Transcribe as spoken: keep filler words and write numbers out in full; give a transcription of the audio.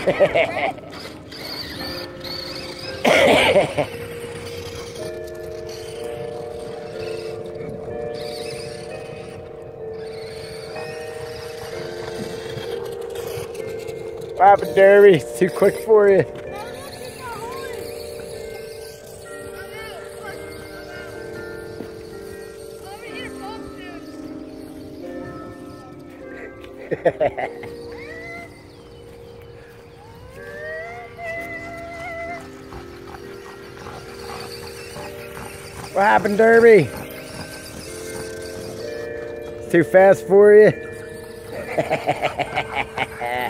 What happened, Derby? It's too quick for you. What happened, Derby? It's too fast for you?